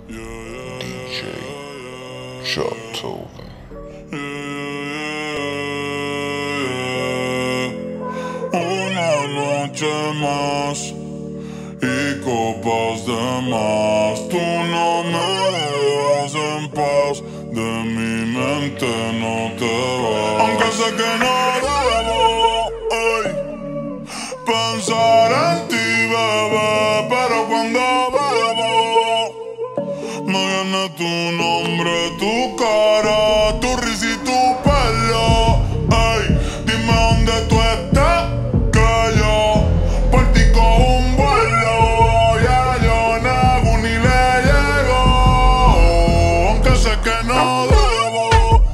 DJ ChopToven. Una noche más y copas de más. Tú no me dejas en paz, de mi mente no te vas. Aunque sé que no debo pensar en ti, bebé, pero cuando bebo me viene tu nombre, tu cara, tu risa y tu pelo. Dime dónde tú estás, que yo por ti cojo un vuelo. Ya Yonaguni le llego, aunque sé que no debo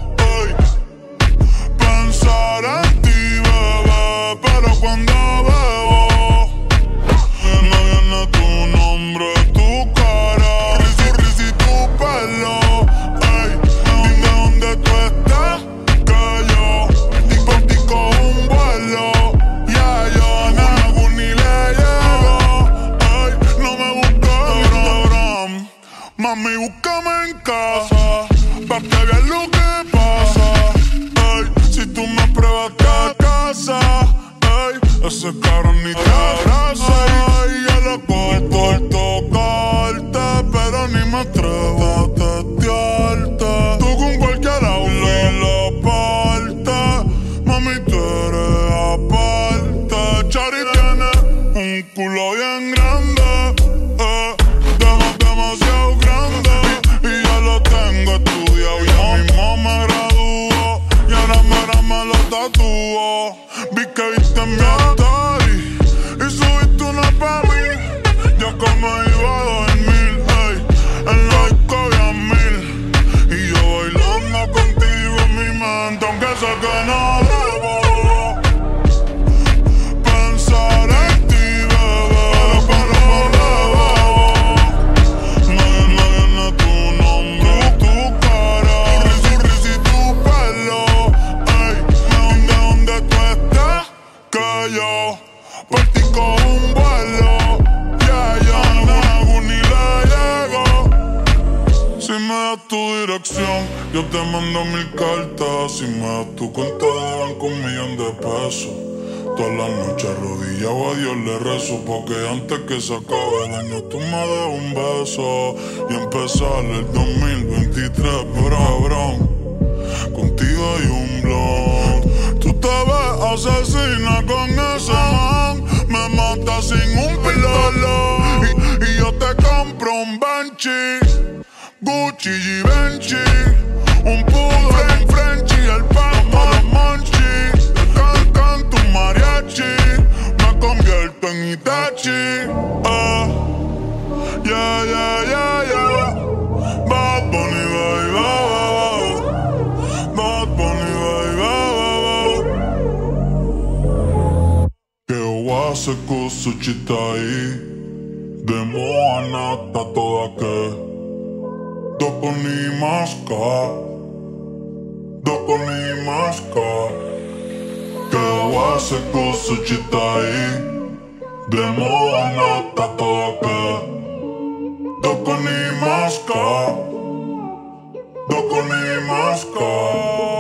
pensar en ti, bebé, pero cuando bebo me viene tu nombre, tu cara, risa y tu pelo. Dime dónde tú estás, que yo por ti cojo un vuelo. Ya Yonaguni le llego. No me busques en Instagram, mami, búscame en casa, pa' que veas lo que pasa. Si tú me pruebas a casa, ese cabrón ni te abraza. Yo lo corto, tocarte, pero ni me atrevo a testearte. Tú con cualquiera y la parte, mami, tú eres aparte. Chari tiene un culo bien grande, demasiado grande, y ya lo tengo estudiado. Ya mismo me graduó y ahora me lo tatúo. Vi que viste mi story y subiste una pa' mí. Yo como iba a dormir, en la disco había 1000, y yo bailando contigo en mi mente, aunque sé que no debo pensar en ti, bebé, pero me viene tu nombre, tu cara, tu risa y tu pelo. Dime dónde tú estás, que yo por ti cojo un vuelo. Ya Yonaguni le llego. Si me das tu dirección, yo te mando 1000 cartas. Si me das tu cuenta de banco, 1.000.000 de pesos. Todas las noches arrodillado a Dios le rezo, porque antes que se acabe el año tú me des un beso y empezar el 2023, cabrón. Contigo hay un blog. Tú te ves asesina con ese man, me mata sin un pilolo. Y yo te compro un Banshee, Gucci y Benchi, un poodle, un Frenchie, el pan de los Monchi. Canto un mariachi, me convierto en Itachi. Yeah. Bad Bunny, baby, Bad Bunny, baby. Keowa se kusuchitai, demo anata toda ke. Doko ni maska, doko ni maska. Keowa se kusuchitai, demo anata toda ke. Doko ni maska, doko ni maska.